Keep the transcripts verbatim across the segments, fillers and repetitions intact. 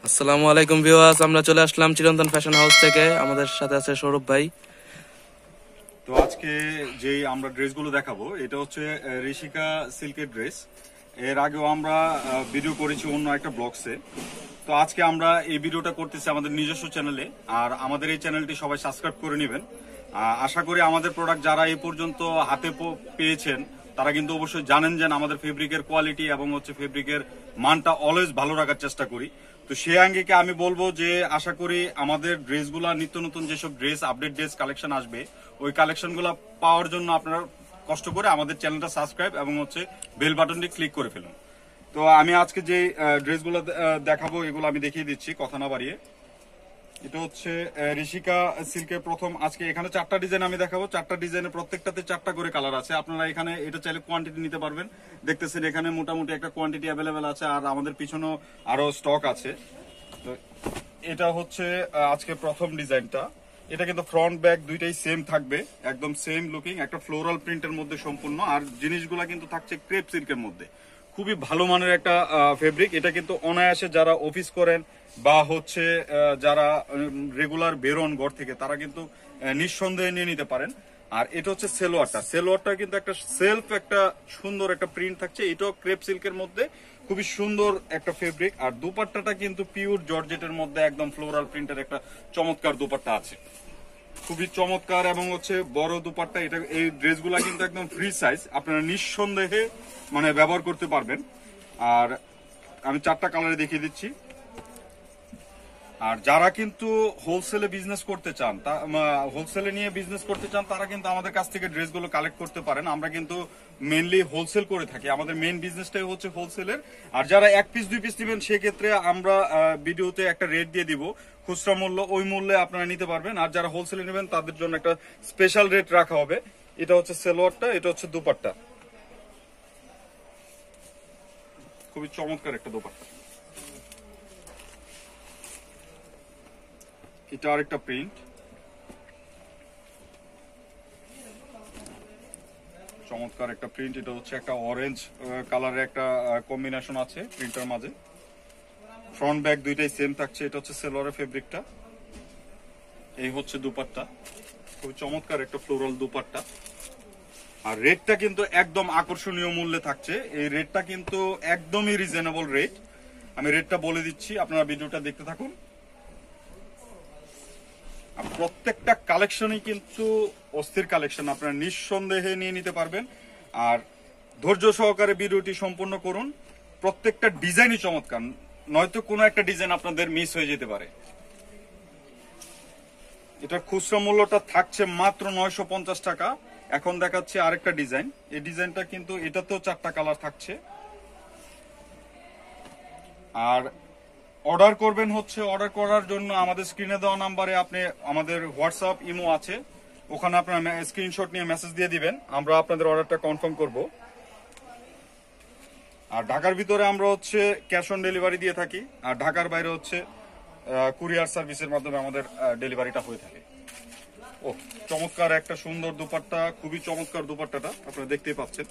আসসালামু আলাইকুম ভিউয়ার্স, আমরা চলে আসলাম চিরন্তন ফ্যাশন হাউস থেকে। আমাদের সাথে আছে সৌরভ ভাই। তো আজকে যেই আমরা ড্রেসগুলো দেখাবো এটা হচ্ছে ঋষিকা সিল্কের ড্রেস। এর আগেও আমরা ভিডিও করেছি অন্য একটা ব্লগসে। তো আজকে আমরা এই ভিডিওটা করতেছি আমাদের নিজস্ব চ্যানেলে, আর আমাদের এই চ্যানেলটি সবাই সাবস্ক্রাইব করে নেবেন। আশা করি আমাদের প্রোডাক্ট যারা এই পর্যন্ত হাতে পেয়েছেন তারা কিন্তু অবশ্যই জানেন যে আমাদের ফেব্রিকের কোয়ালিটি এবং হচ্ছে ফেব্রিকের মানটা অলওয়েজ ভালো রাখার চেষ্টা করি। তো সেই আঙ্গিকে আমি বলবো যে আশা করি আমাদের ড্রেসগুলা নিত্য নতুন যেসব ড্রেস আপডেট ড্রেস কালেকশন আসবে ওই কালেকশনগুলো পাওয়ার জন্য আপনারা কষ্ট করে আমাদের চ্যানেলটা সাবস্ক্রাইব এবং হচ্ছে বেল বাটনটি ক্লিক করে ফেলুন। তো আমি আজকে যে ড্রেসগুলো দেখাবো এগুলো আমি দেখিয়ে দিচ্ছি কথা না বাড়িয়ে। এটা হচ্ছে ঋষিকা সিল্কের প্রথম আজকে এখানে চারটা ডিজাইন আমি দেখাবো। চারটা ডিজাইনের প্রত্যেকটাতে চারটা করে কালার আছে। আপনারা এখানে এটা চাইলে কোয়ান্টিটি নিতে পারবেন। দেখতেছেন এখানে মোটামুটি একটা কোয়ান্টিটি অ্যাভেলেবেল আছে, আর আমাদের পিছনেও আরো স্টক আছে। তো এটা হচ্ছে আজকে প্রথম ডিজাইনটা। এটা কিন্তু ফ্রন্ট ব্যাক দুইটাই সেম থাকবে, একদম সেম লুকিং, একটা ফ্লোরাল প্রিন্টের মধ্যে সম্পূর্ণ। আর জিনিসগুলা কিন্তু থাকছে ক্রেপ সিল্কের মধ্যে, খুবই ভালো মানের একটা ফেব্রিক। এটা কিন্তু অনায়াসে যারা অফিস করেন বা হচ্ছে যারা রেগুলার বেরোন ঘর থেকে তারা কিন্তু নিঃসন্দেহে নিয়ে নিতে পারেন। আর এটা হচ্ছে সেলোয়ারটা। সেলোয়ারটা কিন্তু একটা সেলফ একটা সুন্দর একটা প্রিন্ট থাকছে, এটাও ক্রেপ সিল্কের মধ্যে খুবই সুন্দর একটা ফেব্রিক। আর দুপাট্টাটা কিন্তু পিওর জর্জেটের মধ্যে একদম ফ্লোরাল প্রিন্টের একটা চমৎকার দুপাট্টা আছে, খুবই চমৎকার এবং হচ্ছে বড় দুপাট্টা। এটা এই ড্রেসগুলা কিন্তু একদম ফ্রি সাইজ, আপনারা নিঃসন্দেহে মানে ব্যবহার করতে পারবেন। আর আমি চারটা কালারে দেখিয়ে দিচ্ছি। আর যারা কিন্তু হোলসেলে বিজনেস করতে চান, হোলসেলে নিয়ে বিজনেস করতে চান তারা কিন্তু আমাদের কাছ থেকে ড্রেসগুলো কালেক্ট করতে পারেন। আমরা কিন্তু মেনলি হোলসেল করে থাকি, আমাদের মেন বিজনেসটাই হচ্ছে হোলসেলের। আর যারা এক পিস দুই পিস নেবেন সেক্ষেত্রে আমরা ভিডিওতে একটা রেট দিয়ে দিব, খুচরা মূল্য, ওই মূল্যে আপনারা নিতে পারবেন। আর যারা হোলসেলে নেবেন তাদের জন্য একটা স্পেশাল রেট রাখা হবে। এটা হচ্ছে সেলোয়ারটা, এটা হচ্ছে দুপাট্টা, খুবই চমৎকার একটা দুপাট্টা। এটা আরেকটা প্রিন্ট, চমৎকার একটা প্রিন্ট। এটা হচ্ছে একটা অরেঞ্জ কালারের একটা কম্বিনেশন আছে প্রিন্টার মাঝে। ফ্রন্ট ব্যাক দুইটাই সেম থাকছে। এটা হচ্ছে সেলোয়ারের ফেব্রিকটা, এই হচ্ছে দুপাট্টা, খুব চমৎকার একটা ফ্লোরাল দুপাট্টা। আর রেটটা কিন্তু একদম আকর্ষণীয় মূল্যে থাকছে। এই রেটটা কিন্তু একদমই রিজনেবল রেট। আমি রেটটা বলে দিচ্ছি, আপনারা ভিডিওটা দেখতে থাকুন। প্রত্যেকটা কালেকশনই কিন্তু অস্থির কালেকশন, আপনারা নিঃসন্দেহে নিয়ে নিতে পারবেন। আর ধৈর্য সহকারে ভিডিওটি সম্পূর্ণ করুন। প্রত্যেকটা ডিজাইনই চমৎকার, নয়তো কোনো একটা ডিজাইন আপনাদের মিস হয়ে যেতে পারে। এটার খুচরা মূল্যটা থাকছে মাত্র নয়শো পঞ্চাশ টাকা। এখন দেখাচ্ছে আরেকটা ডিজাইন। এই ডিজাইনটা কিন্তু এটাতেও চারটা কালার থাকছে। আর অর্ডার করবেন হচ্ছে, অর্ডার করার জন্য আমাদের স্ক্রিনে দেওয়া নাম্বারে আপনি আমাদের হোয়াটসঅ্যাপ ইমো আছে, ওখানে আপনার স্ক্রিনশট নিয়ে মেসেজ দিয়ে দিবেন, আমরা আপনাদের অর্ডারটা কনফার্ম করব। আর ঢাকার ভিতরে আমরা হচ্ছে ক্যাশ অন ডেলিভারি দিয়ে থাকি, আর ঢাকার বাইরে হচ্ছে কুরিয়ার সার্ভিসের মাধ্যমে আমাদের ডেলিভারিটা হয়ে থাকে। ও চমৎকার একটা সুন্দর দুপাট্টা, খুবই চমৎকার দুপাট্টাটা আপনারা দেখতেই পাচ্ছেন।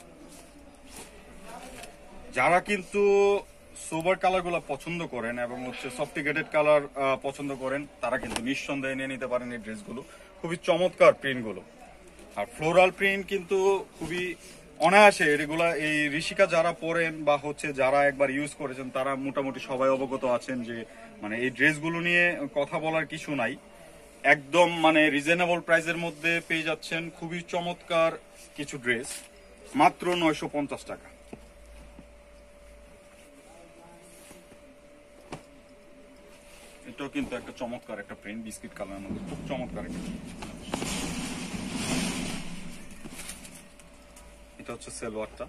যারা কিন্তু সোবার কালারগুলো পছন্দ করেন এবং হচ্ছে সফটিকেটেড কালার পছন্দ করেন তারা কিন্তু নিঃসন্দেহে নিয়ে নিতে পারেন এই ড্রেসগুলো, খুবই চমৎকার প্রিন্টগুলো। আর ফ্লোরাল প্রিন্ট কিন্তু খুবই অনায়াসে এগুলা এই ঋষিকা যারা পরেন বা হচ্ছে যারা একবার ইউজ করেছেন তারা মোটামুটি সবাই অবগত আছেন যে মানে এই ড্রেসগুলো নিয়ে কথা বলার কিছু নাই। একদম মানে রিজনেবল প্রাইসের মধ্যে পেয়ে যাচ্ছেন খুবই চমৎকার কিছু ড্রেস, মাত্র নয়শো পঞ্চাশ টাকা। এটাও কিন্তু একটা চমৎকার একটা প্রিন্ট, বিস্কিট কালারের মধ্যে খুব চমৎকার একটা। এটা হচ্ছে সেলোয়ারটা,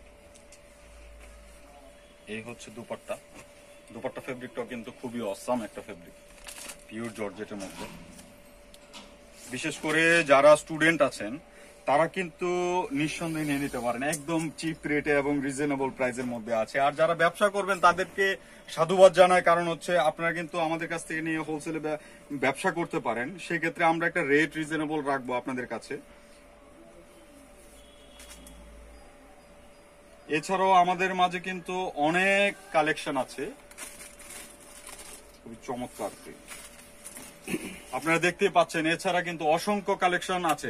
এই হচ্ছে দুপাট্টা। দুপাট্টা ফেব্রিকটাও কিন্তু খুবই অসাম একটা ফেব্রিক, পিওর জর্জেটের মধ্যে। বিশেষ করে যারা স্টুডেন্ট আছেন তারা কিন্তু নিঃসন্দেহে নিয়ে নিতে পারেন, একদম চিপ রেটে এবং রিজনেবল প্রাইসের মধ্যে আছে। আর যারা ব্যবসা করবেন তাদেরকে সাধুবাদ জানায়, কারণ হচ্ছে আপনারা কিন্তু আমাদের কাছ থেকে নিয়ে হোলসেলে ব্যবসা করতে পারেন, সেক্ষেত্রে আমরা একটা রেট রিজনেবল রাখবো আপনাদের কাছে। এছাড়াও আমাদের মাঝে কিন্তু অনেক কালেকশন আছে। খুবই চমৎকার print। আপনারা দেখতেই পাচ্ছেন, এছাড়া কিন্তু অসংখ্য কালেকশন আছে।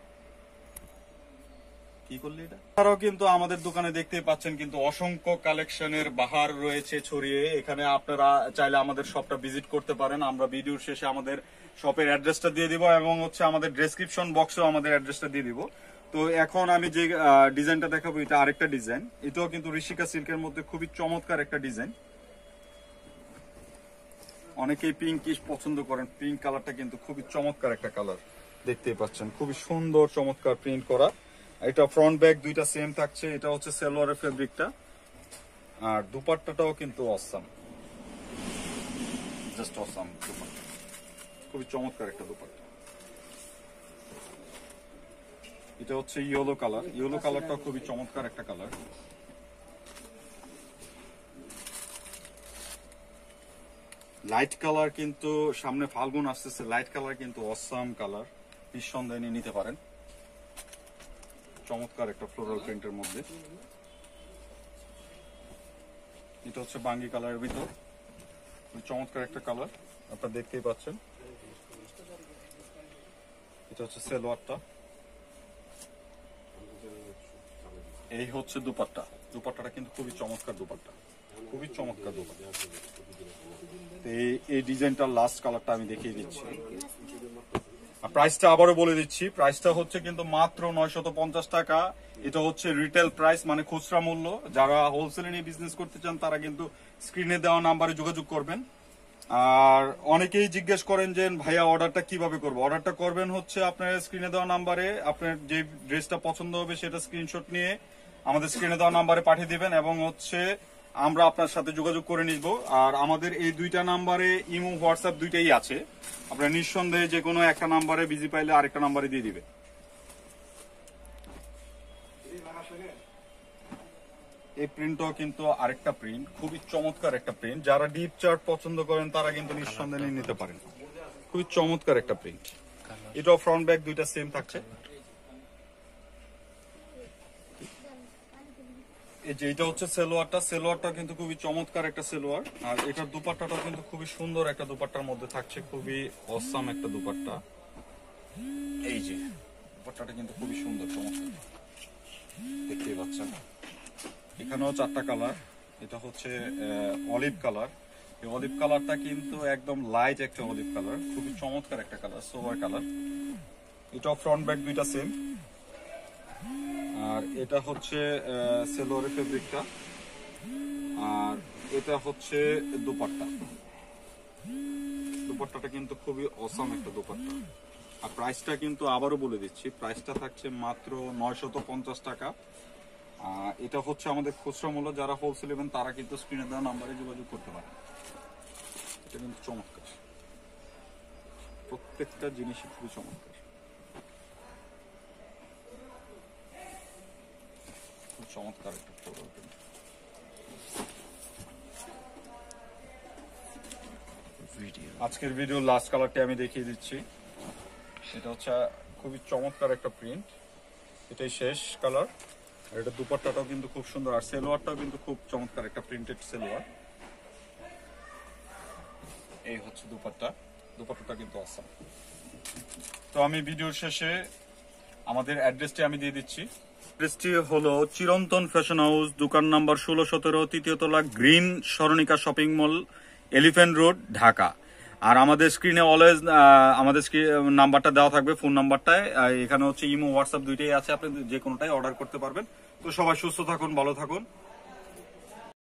কি করলি এটা? এছাড়াও কিন্তু আমাদের দোকানে দেখতেই পাচ্ছেন কিন্তু অসংখ্য কালেকশনের বাহার রয়েছে ছড়িয়ে। এখানে আপনারা চাইলে আমাদের শপটা ভিজিট করতে পারেন। আমরা ভিডিওর শেষে আমাদের শপের অ্যাড্রেসটা দিয়ে দিব এবং হচ্ছে আমাদের ডেসক্রিপশন বক্সেও আমাদের অ্যাড্রেসটা দিয়ে দিব। তো এখন আমি যে ডিজাইনটা দেখাবো এটা আরেকটা ডিজাইন, এটাও কিন্তু ঋষিকা সিল্কের মধ্যে খুবই চমৎকার একটা ডিজাইন। অনেকেই পিঙ্কিশ পছন্দ করেন, পিঙ্ক কালারটা কিন্তু খুবই চমৎকার একটা কালার, দেখতেই পাচ্ছেন খুবই সুন্দর চমৎকার প্রিন্ট করা। এটা ফ্রন্ট ব্যাক দুইটা সেম থাকছে। এটা হচ্ছে সালোয়ারের ফেব্রিকটা, আর দুপাট্টাটাও কিন্তু অসাম, জাস্ট অসাম দুপাট্টা, খুবই চমৎকার একটা দুপাট্টা। এটা হচ্ছে ইয়েলো কালার, ইয়েলো কালারটাও খুবই চমৎকার একটা কালার। লাইট কালার কিন্তু সামনে ফাল্গুন আসতেছে, লাইট কালার কিন্তু অসাম কালার, নিঃসন্দেহে নিয়ে নিতে পারেন। চমৎকার একটা ফ্লোরাল প্রিন্টের মধ্যে। এটা হচ্ছে বাঙ্গি কালারের ভিতর, চমৎকার একটা কালার, আপনারা দেখতেই পাচ্ছেন। এটা হচ্ছে সালোয়ারটা, এই হচ্ছে দুপাট্টা। দুপাট্টাটা কিন্তু খুবই চমৎকার দুপাট্টা, খুবই চমৎকার দুপাট্টা। এই এই ডিজাইনটার লাস্ট কালারটা আমি দেখিয়ে দিচ্ছি। প্রাইসটা আবারও বলে দিচ্ছি, প্রাইসটা হচ্ছে কিন্তু মাত্র নয়শত পঞ্চাশ টাকা। এটা হচ্ছে রিটেল প্রাইস, মানে খুচরা মূল্য। যারা হোলসেলে নিয়ে বিজনেস করতে চান তারা কিন্তু স্ক্রিনে দেওয়া নাম্বারে যোগাযোগ করবেন। আর অনেকেই জিজ্ঞেস করেন যে ভাইয়া অর্ডারটা কিভাবে করবো। অর্ডারটা করবেন হচ্ছে আপনার স্ক্রিনে দেওয়া নাম্বারে, আপনার যে ড্রেসটা পছন্দ হবে সেটা স্ক্রিনশট নিয়ে আমাদের স্ক্রিনে দেওয়া নাম্বারে পাঠিয়ে দিবেন এবং হচ্ছে আমরা আপনার সাথে যোগাযোগ করে নিব। আর আমাদের এই দুইটা নাম্বারে ইমো হোয়াটসঅ্যাপ দুইটাই আছে, আপনারা নিঃসন্দেহে যে কোনো একটা নাম্বারে বিজি পাইলে আরেকটা নাম্বারে দিয়ে দিবে। এই প্রিন্টটাও কিন্তু আরেকটা প্রিন্ট, খুবই চমৎকার একটা প্রিন্ট। যারা ডিপ চার্ট পছন্দ করেন তারা কিন্তু নিঃসন্দেহে নিতে পারেন, খুবই চমৎকার একটা প্রিন্ট। এটাও ফ্রন্ট ব্যাক দুইটা সেম থাকছে। এই যে এটা হচ্ছে সালোয়ারটা, সালোয়ারটা কিন্তু খুবই চমৎকার একটা সালোয়ার। আর এটার দুপাট্টাটাও কিন্তু খুবই সুন্দর একটা দুপাট্টার মধ্যে থাকছে, খুবই অসাম একটা দুপাট্টা। এই যে দুপাট্টাটা কিন্তু খুবই সুন্দর চমৎকার, দেখতেই পাচ্ছেন। এখানেও চারটা কালার। এটা হচ্ছে অলিভ কালার, এই অলিভ কালারটা কিন্তু একদম লাইট একটা অলিভ কালার, খুবই চমৎকার একটা কালার, সোভার কালার। এটাও ফ্রন্ট ব্যাক দুইটা সেম। আর এটা হচ্ছে সালোয়ারের ফেব্রিকটা, আর এটা হচ্ছে দুপাট্টা। দুপাট্টাটা কিন্তু খুবই অসাম একটা দুপাট্টা। আর প্রাইসটা কিন্তু আবারও বলে দিচ্ছি, প্রাইসটা থাকছে মাত্র নয়শত পঞ্চাশ টাকা। এটা হচ্ছে আমাদের খুচরা মূল্য। যারা হোলসেল নেবেন তারা কিন্তু স্ক্রিনে দেওয়া নাম্বারে যোগাযোগ করতে পারে। এটা কিন্তু চমৎকার, প্রত্যেকটা জিনিসই খুবই চমৎকার, খুব চমৎকার একটা ফ্লোরাল প্রিন্ট। আজকের ভিডিও লাস্ট কালারটি আমি দেখিয়ে দিচ্ছি। এটা হচ্ছে খুবই চমৎকার একটা প্রিন্ট, এটাই শেষ কালার। আর এটা দুপাট্টাটাও কিন্তু খুব সুন্দর, আর সালোয়ারটাও কিন্তু খুব চমৎকার একটা প্রিন্টেড সালোয়ার। এই হচ্ছে দুপাট্টা, দুপাট্টাটা কিন্তু আসাম। তো আমি ভিডিওর শেষে আমাদের অ্যাড্রেসটি আমি দিয়ে দিচ্ছি। অ্যাড্রেসটি হলো চিরন্তন ফ্যাশন হাউস, দোকান নাম্বার ষোলো সতেরো, তৃতীয় তলা, গ্রিন সরণিকা shopping mall, Elephant Road, Dhaka. আর আমাদের স্ক্রিনে অলওয়েজ আমাদের নাম্বারটা দেওয়া থাকবে, ফোন নাম্বারটায়। এখানে হচ্ছে ইমো হোয়াটসঅ্যাপ দুইটাই আছে, আপনি যে কোনোটাই অর্ডার করতে পারবেন। তো সবাই সুস্থ থাকুন, ভালো থাকুন।